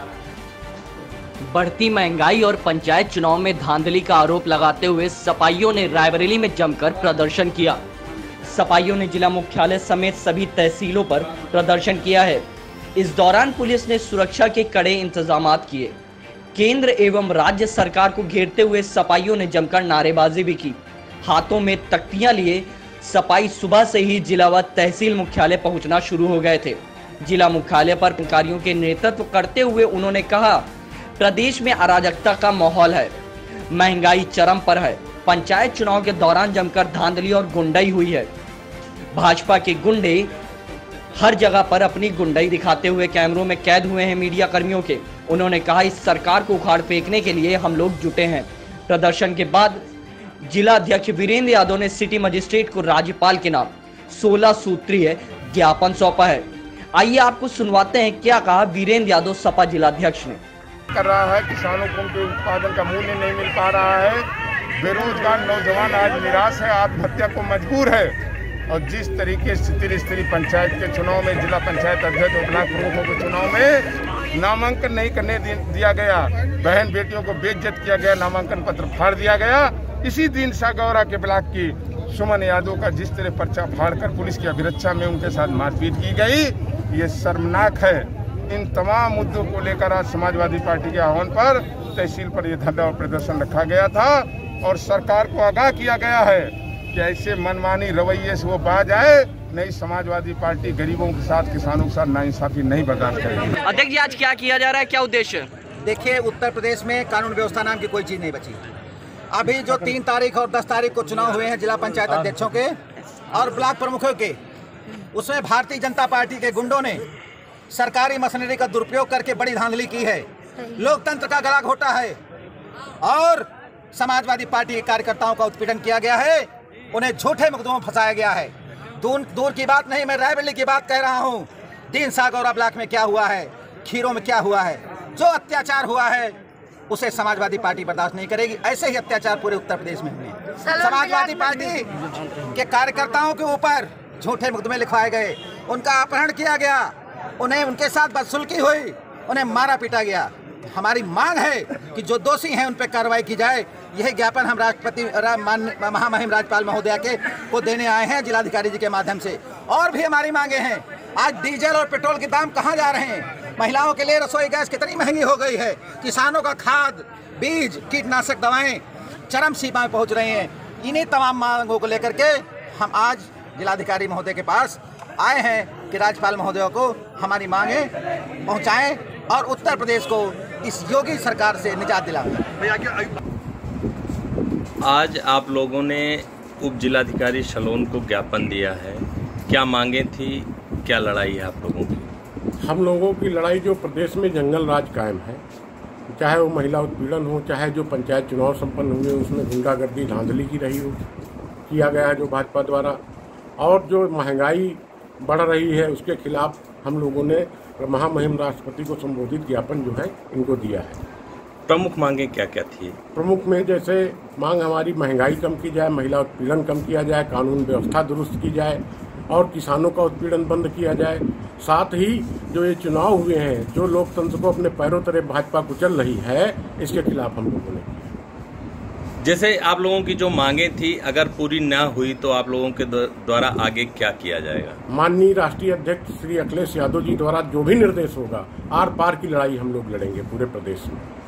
बढ़ती महंगाई और पंचायत चुनाव में धांधली का आरोप लगाते हुए सपाइयों ने रायबरेली में जमकर प्रदर्शन किया। सपाइयों ने जिला मुख्यालय समेत सभी तहसीलों पर प्रदर्शन किया है। इस दौरान पुलिस ने सुरक्षा के कड़े इंतजाम किए। केंद्र एवं राज्य सरकार को घेरते हुए सपाइयों ने जमकर नारेबाजी भी की। हाथों में तख्तियां लिए सपाई सुबह से ही जिला व तहसील मुख्यालय पहुंचना शुरू हो गए थे। जिला मुख्यालय पर अधिकारियों के नेतृत्व करते हुए उन्होंने कहा, प्रदेश में अराजकता का माहौल है, महंगाई चरम पर है। पंचायत चुनाव के दौरान जमकर धांधली और गुंडाई हुई है। भाजपा के गुंडे हर जगह पर अपनी गुंडाई दिखाते हुए कैमरों में कैद हुए हैं मीडिया कर्मियों के। उन्होंने कहा, इस सरकार को उखाड़ फेंकने के लिए हम लोग जुटे हैं। प्रदर्शन के बाद जिला अध्यक्ष वीरेंद्र यादव ने सिटी मजिस्ट्रेट को राज्यपाल के नाम 16 सूत्रीय ज्ञापन सौंपा है। आइए आपको सुनवाते हैं क्या कहा वीरेंद्र यादव सपा जिलाध्यक्ष ने। कर रहा है, किसानों को उनके उत्पादन का मूल्य नहीं मिल पा रहा है, बेरोजगार नौजवान आज निराश है, आत्महत्या को मजबूर है। और जिस तरीके से त्रिस्तरीय पंचायत के चुनाव में, जिला पंचायत अध्यक्ष और ब्लॉक प्रमुखों के चुनाव में नामांकन नहीं करने दिया गया, बहन बेटियों को बेइज्जत किया गया, नामांकन पत्र फाड़ दिया गया। इसी दिन सागौरा के ब्लॉक की सुमन यादव का जिस तरह पर्चा फाड़कर पुलिस की अभिरक्षा में उनके साथ मारपीट की गई, ये शर्मनाक है। इन तमाम मुद्दों को लेकर आज समाजवादी पार्टी के आह्वान पर तहसील पर यह धरना और प्रदर्शन रखा गया था और सरकार को आगाह किया गया है कि ऐसे मनमानी रवैये से वो बाज आए, नहीं समाजवादी पार्टी गरीबों के साथ, किसानों के साथ नाइंसाफी नहीं बर्दाश्त करेगी। अध्यक्ष जी, आज क्या किया जा रहा है, क्या उद्देश्य? देखिए, उत्तर प्रदेश में कानून व्यवस्था नाम की कोई चीज नहीं बची। अभी जो 3 तारीख और 10 तारीख को चुनाव हुए हैं जिला पंचायत अध्यक्षों के और ब्लॉक प्रमुखों के, उसमें भारतीय जनता पार्टी के गुंडों ने सरकारी मशीनरी का दुरुपयोग करके बड़ी धांधली की है, लोकतंत्र का गला घोटा है और समाजवादी पार्टी के कार्यकर्ताओं का उत्पीड़न किया गया है, उन्हें झूठे मुकदमों में फंसाया गया है। दूर की बात नहीं, मैं रायबरेली की बात कह रहा हूँ। दीन सागौरा ब्लॉक में क्या हुआ है, खीरों में क्या हुआ है, जो अत्याचार हुआ है उसे समाजवादी पार्टी बर्दाश्त नहीं करेगी। ऐसे ही अत्याचार पूरे उत्तर प्रदेश में हुए। समाजवादी पार्टी के कार्यकर्ताओं के ऊपर झूठे मुकदमे लिखवाए गए, उनका अपहरण किया गया, उन्हें उनके साथ बदसलूकी हुई, उन्हें मारा पीटा गया। हमारी मांग है कि जो दोषी हैं उन पर कार्रवाई की जाए। यह ज्ञापन हम राष्ट्रपति महामहिम राज्यपाल महोदय को देने आए हैं जिलाधिकारी जी के माध्यम से। और भी हमारी मांगे हैं। आज डीजल और पेट्रोल के दाम कहाँ जा रहे हैं, महिलाओं के लिए रसोई गैस कितनी महंगी हो गई है, किसानों का खाद, बीज, कीटनाशक दवाएं चरम सीमा में पहुँच रही हैं। इन्हीं तमाम मांगों को लेकर के हम आज जिलाधिकारी महोदय के पास आए हैं कि राज्यपाल महोदय को हमारी मांगे पहुंचाएं और उत्तर प्रदेश को इस योगी सरकार से निजात दिलाएं। आज आप लोगों ने उप जिलाधिकारी शलोन को ज्ञापन दिया है, क्या मांगे थी, क्या लड़ाई है आप लोगों की? हम लोगों की लड़ाई जो प्रदेश में जंगल राज कायम है, चाहे वो महिला उत्पीड़न हो, चाहे जो पंचायत चुनाव संपन्न हुए उसमें गुंडागर्दी धांधली की रही हो, किया गया है जो भाजपा द्वारा, और जो महंगाई बढ़ रही है उसके खिलाफ हम लोगों ने महामहिम राष्ट्रपति को संबोधित ज्ञापन जो है इनको दिया है। प्रमुख मांगे क्या क्या थी? प्रमुख में जैसे मांग हमारी महंगाई कम की जाए, महिला उत्पीड़न कम किया जाए, कानून व्यवस्था दुरुस्त की जाए और किसानों का उत्पीड़न बंद किया जाए। साथ ही जो ये चुनाव हुए हैं, जो लोकतंत्र को अपने पैरों तले भाजपा कुचल रही है, इसके खिलाफ हम लोगों ने। जैसे आप लोगों की जो मांगे थी अगर पूरी न हुई तो आप लोगों के द्वारा आगे क्या किया जाएगा? माननीय राष्ट्रीय अध्यक्ष श्री अखिलेश यादव जी द्वारा जो भी निर्देश होगा, आर पार की लड़ाई हम लोग लड़ेंगे पूरे प्रदेश में।